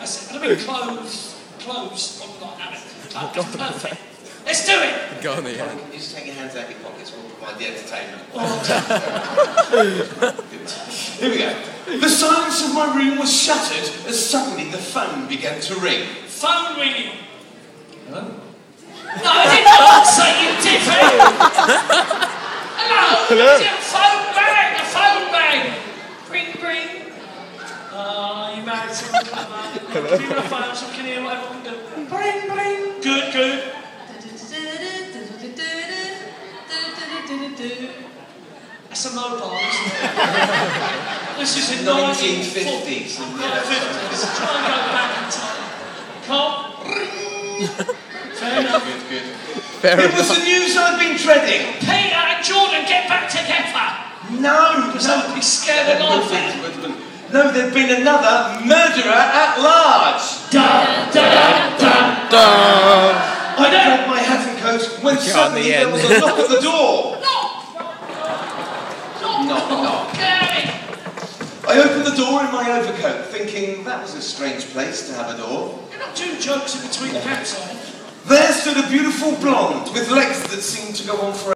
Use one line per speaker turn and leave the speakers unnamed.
that's it. But I mean clothes, I'm not having. That's perfect. Let's do it!
Go on the end.
Can you just take your hands out of your pockets? We'll provide the entertainment. Here we go. The silence of my room was shattered as suddenly the phone began to ring.
Phone ringing. Hello? No, I didn't answer, you dickhead! Hello?
Hello?
Is it a phone bang? A phone bang! Ring, ring. You married someone clever. Hello? Give me a phone so we can hear whatever we can do. Bring, bring. Good, good. That's a mobile, isn't it? This is in
1950s.
1950s. Try and go back in time. Come. Fair enough.
Good.
It
was the news I'd been dreading.
Peter and Jordan, get back together.
No.
Because I'd be scared of life.
No, there'd been another murderer at large.
Dun, dun, dun, dun.
I grabbed my hat and coat when suddenly there was a knock at the door. Knock. I opened the door in my overcoat, thinking that was a strange place to have a door.
You're not doing jokes in between the campsite.
There stood a beautiful blonde with legs that seemed to go on forever.